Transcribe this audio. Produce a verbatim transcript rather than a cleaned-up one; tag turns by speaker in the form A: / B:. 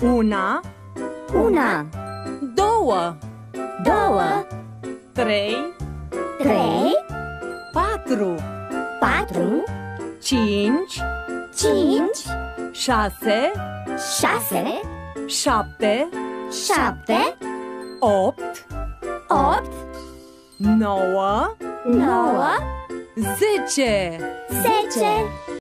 A: Una,
B: Una,
A: două,
B: două,
A: trei,
B: trei,
A: patru,
B: patru,
A: cinci,
B: cinci,
A: șase,
B: șase,
A: șapte,
B: șapte,
A: opt,
B: opt,
A: nouă,
B: nouă,
A: zece.
B: zece.